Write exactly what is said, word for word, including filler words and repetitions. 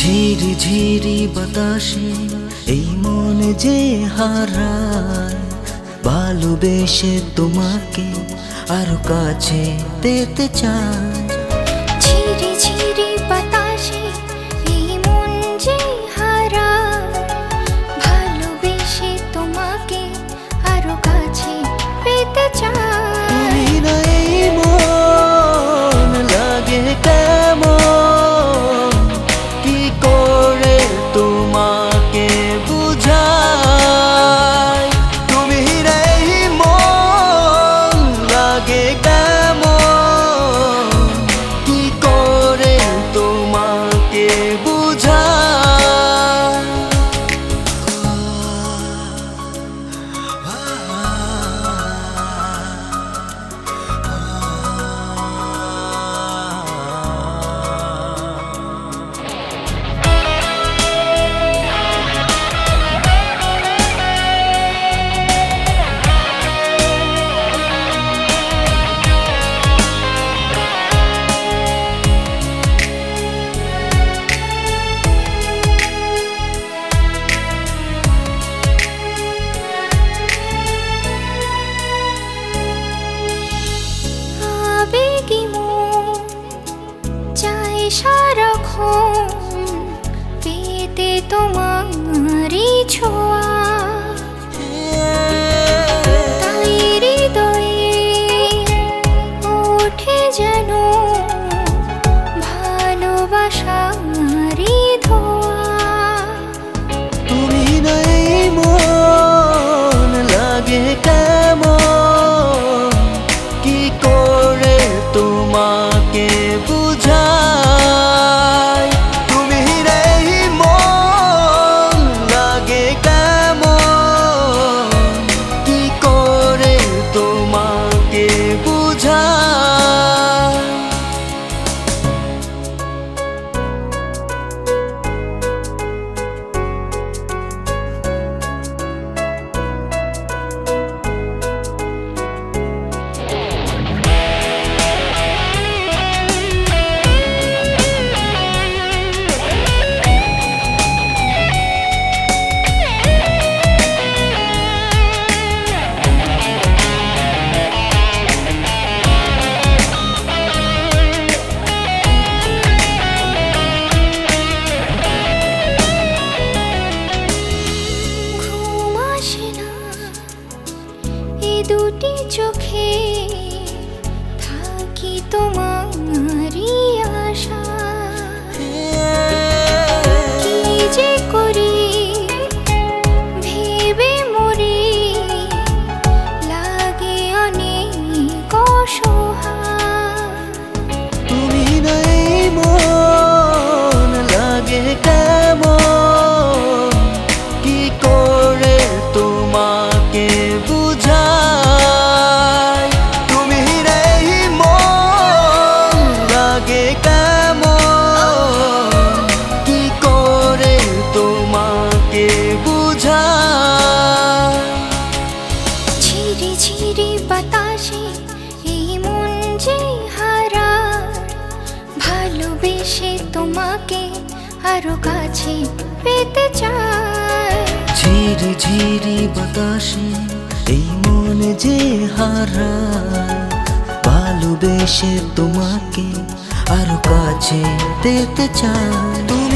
ঝিরি ঝিরি বাতাসে এই মন যে হারায়, ভালোবেসে তোমাকে আরো কাছে পেতে চায়। ঝিরি ঝিরি বাতাসে এই মন যে হারায়, ভালোবেসে তোমাকে আরো কাছে পেতে চায়। তুমি নাই মন লাগে কেমন, কি করে তোমাকে বুঝাই। তুমি নাই মন লাগে কেমন, কি করে তোমাকে বুঝাই। সারাক্ষণ পেতে তোমারই ছোঁয়া, তাই হৃদয়ে ওঠে যেন ভালোবাসারই ধোঁয়া। তুমি নাই মন লাগে কেমন, কি করে তোমাকে বুঝাই। তুমি নাই মন লাগে কেমন, কি করে তোমাকে বুঝাই। দুটি চোখে থাকি তোমারই আশা, কি যে করি ভেবে মরি, লাগে অনেক অসহায়। তুমি নাই মন লাগে কেমন, কি করে তোমাকে বুঝাই। তুমি নাই মন লাগে কেমন, কি করে তোমাকে বুঝাই। ঝিরি ঝিরি বাতাসে এই মন যে হারায়, ভালোবেসে তোমাকে আরো কাছে পেতে চায়। ঝিরি ঝিরি বাতাসে এই মন যে হারায়, ভালোবেসে তোমাকে আরো কাছে পেতে চায়।